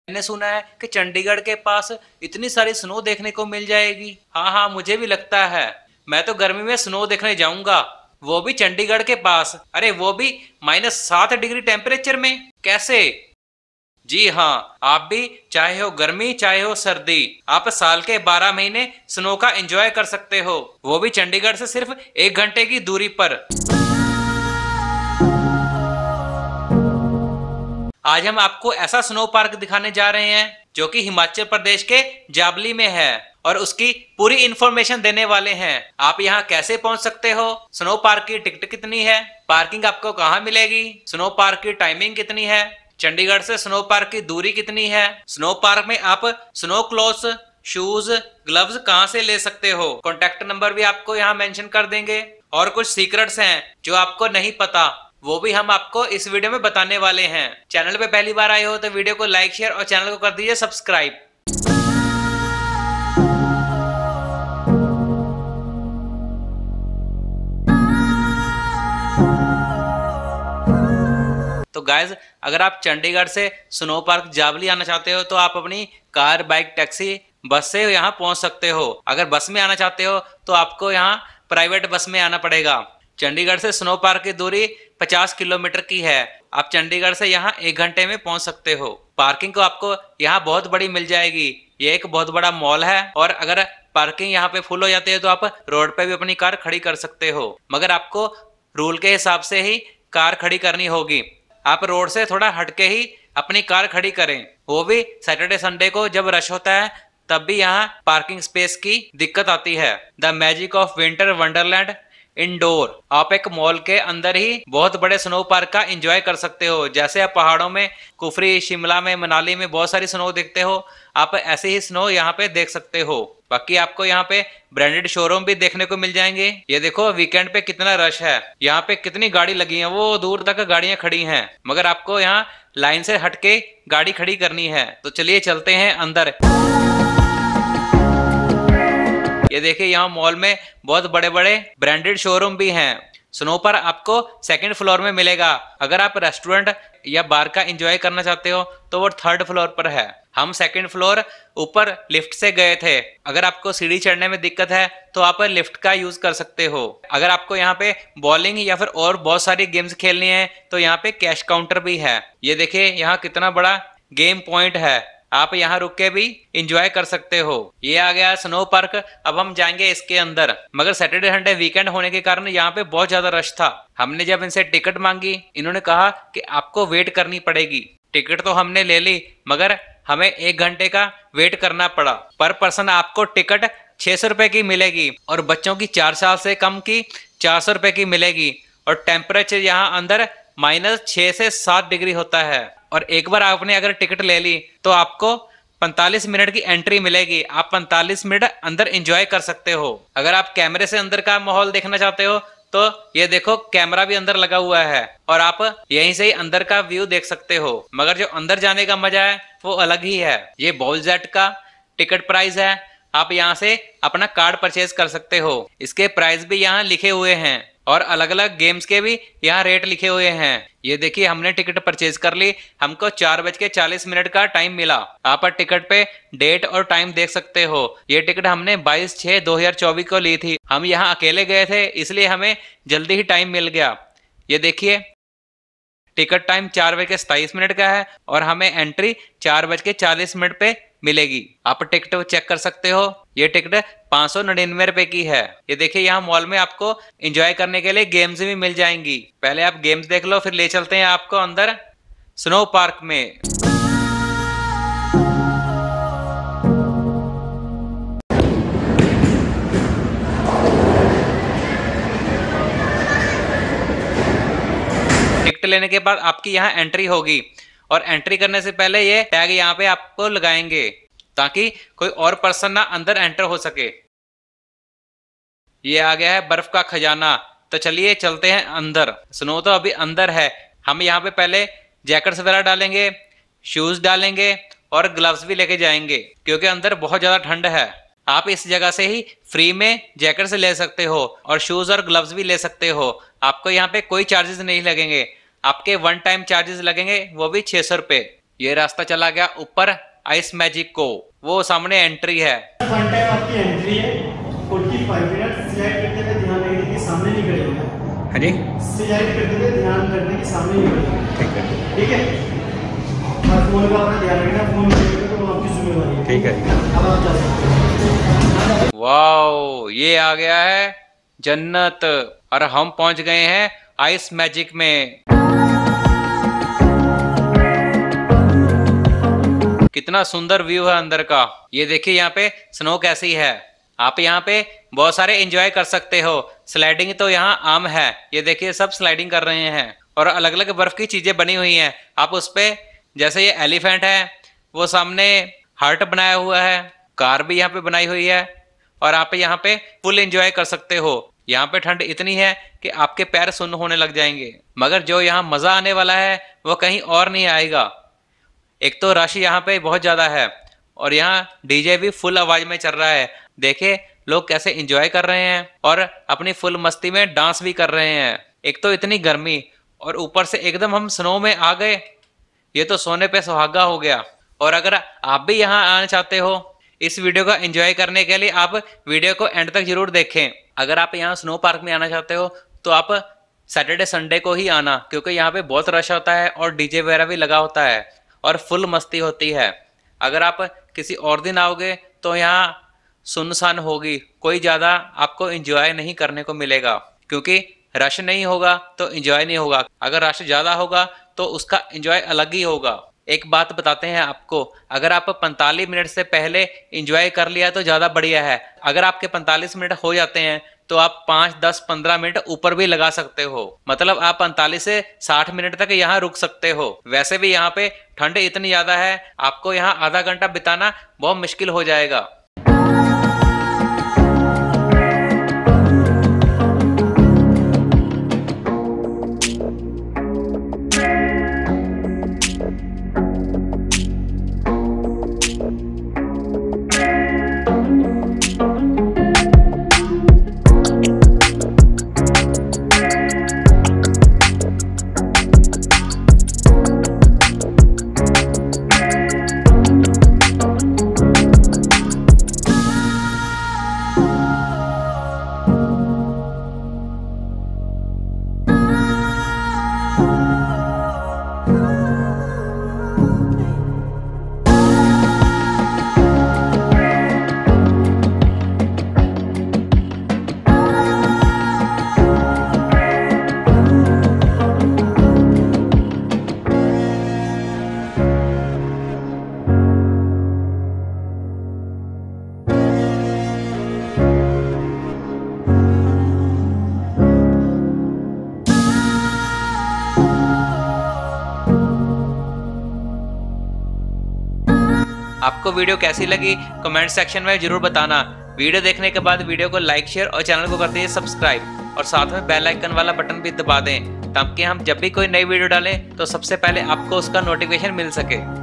मैंने सुना है कि चंडीगढ़ के पास इतनी सारी स्नो देखने को मिल जाएगी। हाँ हाँ, मुझे भी लगता है। मैं तो गर्मी में स्नो देखने जाऊंगा, वो भी चंडीगढ़ के पास। अरे वो भी -7 डिग्री टेम्परेचर में, कैसे? जी हाँ, आप भी चाहे हो गर्मी चाहे हो सर्दी, आप साल के 12 महीने स्नो का एंजॉय कर सकते हो, वो भी चंडीगढ़ से सिर्फ 1 घंटे की दूरी पर। आज हम आपको ऐसा स्नो पार्क दिखाने जा रहे हैं जो कि हिमाचल प्रदेश के जाबली में है, और उसकी पूरी इंफॉर्मेशन देने वाले हैं। आप यहाँ कैसे पहुंच सकते हो, स्नो पार्क की टिकट कितनी है, पार्किंग आपको कहाँ मिलेगी, स्नो पार्क की टाइमिंग कितनी है, चंडीगढ़ से स्नो पार्क की दूरी कितनी है, स्नो पार्क में आप स्नो क्लोथ्स, शूज, ग्लव्स कहाँ से ले सकते हो, कॉन्टेक्ट नंबर भी आपको यहाँ मेंशन कर देंगे। और कुछ सीक्रेट्स हैं जो आपको नहीं पता, वो भी हम आपको इस वीडियो में बताने वाले हैं। चैनल पे पहली बार आए हो तो वीडियो को लाइक, शेयर और चैनल को कर दीजिए सब्सक्राइब। तो गाइज, अगर आप चंडीगढ़ से स्नो पार्क जावली आना चाहते हो तो आप अपनी कार, बाइक, टैक्सी, बस से यहाँ पहुंच सकते हो। अगर बस में आना चाहते हो तो आपको यहाँ प्राइवेट बस में आना पड़ेगा। चंडीगढ़ से स्नो पार्क की दूरी 50 किलोमीटर की है। आप चंडीगढ़ से यहाँ 1 घंटे में पहुंच सकते हो। पार्किंग को आपको यहाँ बहुत बड़ी मिल जाएगी, ये एक बहुत बड़ा मॉल है, और अगर पार्किंग यहाँ पे फुल हो जाती है तो आप रोड पे भी अपनी कार खड़ी कर सकते हो, मगर आपको रूल के हिसाब से ही कार खड़ी करनी होगी। आप रोड से थोड़ा हटके ही अपनी कार खड़ी करें, वो भी सैटरडे संडे को जब रश होता है, तब भी यहाँ पार्किंग स्पेस की दिक्कत आती है। The magic of winter wonderland indoor, आप एक मॉल के अंदर ही बहुत बड़े स्नो पार्क का एंजॉय कर सकते हो। जैसे आप पहाड़ों में कुफरी, शिमला में, मनाली में बहुत सारी स्नो देखते हो, आप ऐसे ही स्नो यहाँ पे देख सकते हो। बाकी आपको यहाँ पे ब्रांडेड शोरूम भी देखने को मिल जाएंगे। ये देखो वीकेंड पे कितना रश है, यहाँ पे कितनी गाड़ी लगी है, वो दूर तक गाड़ियां खड़ी हैं, मगर आपको यहाँ लाइन से हटके गाड़ी खड़ी करनी है। तो चलिए चलते हैं अंदर। ये देखिए, यहाँ मॉल में बहुत बड़े बड़े ब्रांडेड शोरूम भी हैं। स्नो पर आपको सेकंड फ्लोर में मिलेगा। अगर आप रेस्टोरेंट या बार का एंजॉय करना चाहते हो तो वो 3rd फ्लोर पर है। हम सेकंड फ्लोर ऊपर लिफ्ट से गए थे। अगर आपको सीढ़ी चढ़ने में दिक्कत है तो आप लिफ्ट का यूज कर सकते हो। अगर आपको यहाँ पे बॉलिंग या फिर और बहुत सारी गेम्स खेलनी है तो यहाँ पे कैश काउंटर भी है। ये देखिए, यहाँ कितना बड़ा गेम पॉइंट है, आप यहाँ रुक के भी इंजॉय कर सकते हो। ये आ गया स्नो पार्क। अब हम जाएंगे इसके अंदर, मगर सैटरडे संडे वीकेंड होने के कारण यहाँ पे बहुत ज्यादा रश था। हमने जब इनसे टिकट मांगी, इन्होंने कहा कि आपको वेट करनी पड़ेगी। टिकट तो हमने ले ली, मगर हमें 1 घंटे का वेट करना पड़ा। पर पर्सन आपको टिकट 600 रुपए की मिलेगी, और बच्चों की 4 साल से कम की 400 रुपए की मिलेगी। और टेम्परेचर यहाँ अंदर -6 से 7 डिग्री होता है। और एक बार आपने अगर टिकट ले ली तो आपको 45 मिनट की एंट्री मिलेगी। आप 45 मिनट अंदर एंजॉय कर सकते हो। अगर आप कैमरे से अंदर का माहौल देखना चाहते हो तो ये देखो, कैमरा भी अंदर लगा हुआ है, और आप यहीं से ही अंदर का व्यू देख सकते हो। मगर जो अंदर जाने का मजा है वो अलग ही है। ये बॉलजेट का टिकट प्राइस है। आप यहाँ से अपना कार्ड परचेज कर सकते हो। इसके प्राइस भी यहाँ लिखे हुए हैं, और अलग अलग गेम्स के भी यहाँ रेट लिखे हुए हैं। ये देखिए, हमने टिकट परचेज कर ली, हमको 4:40 का टाइम मिला। आप टिकट पे डेट और टाइम देख सकते हो। ये टिकट हमने 22/6/2024 को ली थी। हम यहाँ अकेले गए थे, इसलिए हमें जल्दी ही टाइम मिल गया। ये देखिए, टिकट टाइम 4:27 का है, और हमें एंट्री 4:40 पे मिलेगी। आप टिकट चेक कर सकते हो। ये टिकट 599 रुपए की है। ये देखिए, यहाँ मॉल में आपको एंजॉय करने के लिए गेम्स भी मिल जाएंगी। पहले आप गेम्स देख लो, फिर ले चलते हैं आपको अंदर स्नो पार्क में। टिकट लेने के बाद आपकी यहाँ एंट्री होगी, और एंट्री करने से पहले ये टैग यहाँ पे आपको लगाएंगे ताकि कोई और पर्सन ना अंदर एंटर हो सके। ये आ गया है बर्फ का खजाना। तो चलिए चलते हैं अंदर। स्नो तो अभी अंदर है। हम यहाँ पे पहले जैकेट्स वगैरह डालेंगे, शूज डालेंगे, और ग्लव्स भी लेके जाएंगे, क्योंकि अंदर बहुत ज्यादा ठंड है। आप इस जगह से ही फ्री में जैकेट्स ले सकते हो, और शूज और ग्लव्स भी ले सकते हो। आपको यहाँ पे कोई चार्जेस नहीं लगेंगे। आपके 1 टाइम चार्जेस लगेंगे, वो भी 600 रुपए। ये रास्ता चला गया ऊपर आइस मैजिक को, वो सामने एंट्री है। फन टाइम आपकी एंट्री है 45 मिनट। स्लाइड करते हुए ध्यान रखने के सामने नहीं खड़े। हाँ जी, स्लाइड करते हुए ध्यान रखने के सामने नहीं खड़े। ठीक है, ठीक है, और फोन का अपना ध्यान रखना, फोन तो आपकी जिम्मेवारी है। ठीक है। अब आप जा सकते हैं। वाओ, ये आ गया है जन्नत और हम पहुंच गए हैं आइस मैजिक में। कितना सुंदर व्यू है अंदर का। ये देखिए यहाँ पे स्नो कैसी है। आप यहाँ पे बहुत सारे एंजॉय कर सकते हो। स्लाइडिंग तो यहाँ आम है। ये देखिए सब स्लाइडिंग कर रहे हैं और अलग अलग बर्फ की चीजें बनी हुई हैं। आप उस पे, जैसे ये एलिफेंट है, वो सामने हार्ट बनाया हुआ है, कार भी यहाँ पे बनाई हुई है और आप यहाँ पे फुल एंजॉय कर सकते हो। यहाँ पे ठंड इतनी है कि आपके पैर सुन्न होने लग जाएंगे, मगर जो यहाँ मजा आने वाला है वो कहीं और नहीं आएगा। एक तो रश यहाँ पे बहुत ज्यादा है और यहाँ डीजे भी फुल आवाज में चल रहा है। देखिए लोग कैसे एंजॉय कर रहे हैं और अपनी फुल मस्ती में डांस भी कर रहे हैं। एक तो इतनी गर्मी और ऊपर से एकदम हम स्नो में आ गए, ये तो सोने पे सुहागा हो गया। और अगर आप भी यहाँ आना चाहते हो इस वीडियो को एंजॉय करने के लिए, आप वीडियो को एंड तक जरूर देखें। अगर आप यहाँ स्नो पार्क में आना चाहते हो तो आप सैटरडे संडे को ही आना, क्योंकि यहाँ पे बहुत रश होता है और डीजे वगैरह भी लगा होता है और फुल मस्ती होती है। अगर आप किसी और दिन आओगे तो यहाँ सुनसान होगी, कोई ज्यादा आपको एंजॉय नहीं करने को मिलेगा, क्योंकि रश नहीं होगा तो एंजॉय नहीं होगा। अगर रश ज्यादा होगा तो उसका एंजॉय अलग ही होगा। एक बात बताते हैं आपको, अगर आप 45 मिनट से पहले एंजॉय कर लिया तो ज्यादा बढ़िया है। अगर आपके 45 मिनट हो जाते हैं तो आप 5, 10, 15 मिनट ऊपर भी लगा सकते हो। मतलब आप 45 से 60 मिनट तक यहाँ रुक सकते हो। वैसे भी यहाँ पे ठंड इतनी ज्यादा है, आपको यहाँ आधा घंटा बिताना बहुत मुश्किल हो जाएगा। आपको वीडियो कैसी लगी कमेंट सेक्शन में जरूर बताना। वीडियो देखने के बाद वीडियो को लाइक, शेयर और चैनल को कर दीजिए सब्सक्राइब और साथ में बेल आइकन वाला बटन भी दबा दें, ताकि हम जब भी कोई नई वीडियो डालें तो सबसे पहले आपको उसका नोटिफिकेशन मिल सके।